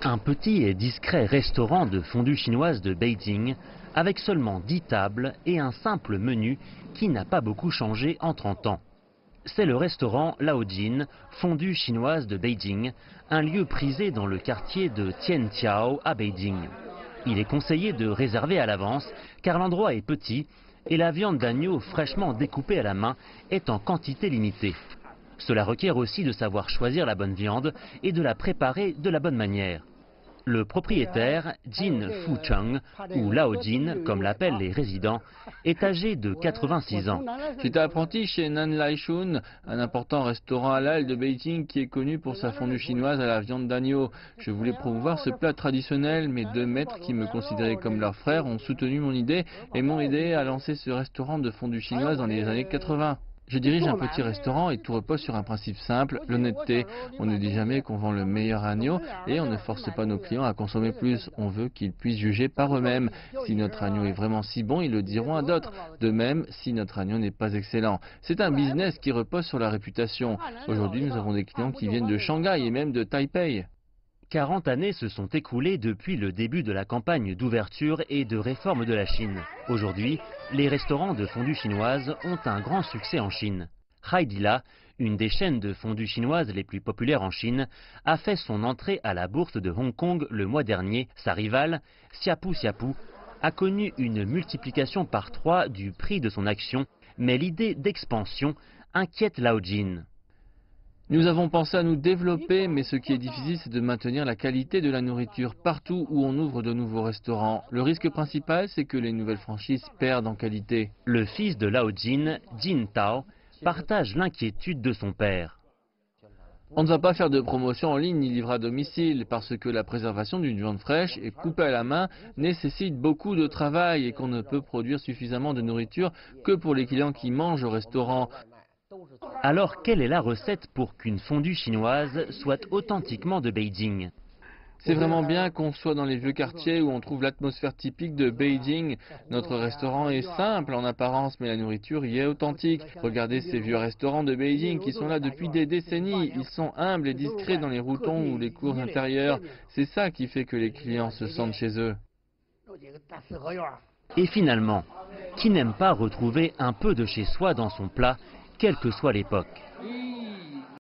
Un petit et discret restaurant de fondue chinoise de Beijing avec seulement 10 tables et un simple menu qui n'a pas beaucoup changé en 30 ans. C'est le restaurant Laojin, fondue chinoise de Beijing, un lieu prisé dans le quartier de Tianqiao à Beijing. Il est conseillé de réserver à l'avance car l'endroit est petit et la viande d'agneau fraîchement découpée à la main est en quantité limitée. Cela requiert aussi de savoir choisir la bonne viande et de la préparer de la bonne manière. Le propriétaire, Jin Fucheng, ou Lao Jin, comme l'appellent les résidents, est âgé de 86 ans. J'étais apprenti chez Nan Lai Shun, un important restaurant halal de Beijing qui est connu pour sa fondue chinoise à la viande d'agneau. Je voulais promouvoir ce plat traditionnel. Mes deux maîtres qui me considéraient comme leur frère ont soutenu mon idée et m'ont aidé à lancer ce restaurant de fondue chinoise dans les années 80. Je dirige un petit restaurant et tout repose sur un principe simple, l'honnêteté. On ne dit jamais qu'on vend le meilleur agneau et on ne force pas nos clients à consommer plus. On veut qu'ils puissent juger par eux-mêmes. Si notre agneau est vraiment si bon, ils le diront à d'autres. De même, si notre agneau n'est pas excellent. C'est un business qui repose sur la réputation. Aujourd'hui, nous avons des clients qui viennent de Shanghai et même de Taipei. 40 années se sont écoulées depuis le début de la campagne d'ouverture et de réforme de la Chine. Aujourd'hui, les restaurants de fondue chinoise ont un grand succès en Chine. Haidila, une des chaînes de fondue chinoise les plus populaires en Chine, a fait son entrée à la bourse de Hong Kong le mois dernier. Sa rivale, Xiapu Xiapu, a connu une multiplication par 3 du prix de son action, mais l'idée d'expansion inquiète Lao Jin. Nous avons pensé à nous développer, mais ce qui est difficile, c'est de maintenir la qualité de la nourriture partout où on ouvre de nouveaux restaurants. Le risque principal, c'est que les nouvelles franchises perdent en qualité. Le fils de Lao Jin, Jin Tao, partage l'inquiétude de son père. On ne va pas faire de promotion en ligne ni livrer à domicile, parce que la préservation d'une viande fraîche et coupée à la main nécessite beaucoup de travail et qu'on ne peut produire suffisamment de nourriture que pour les clients qui mangent au restaurant. Alors, quelle est la recette pour qu'une fondue chinoise soit authentiquement de Beijing? C'est vraiment bien qu'on soit dans les vieux quartiers où on trouve l'atmosphère typique de Beijing. Notre restaurant est simple en apparence, mais la nourriture y est authentique. Regardez ces vieux restaurants de Beijing qui sont là depuis des décennies. Ils sont humbles et discrets dans les routons ou les cours intérieures. C'est ça qui fait que les clients se sentent chez eux. Et finalement, qui n'aime pas retrouver un peu de chez soi dans son plat, quelle que soit l'époque?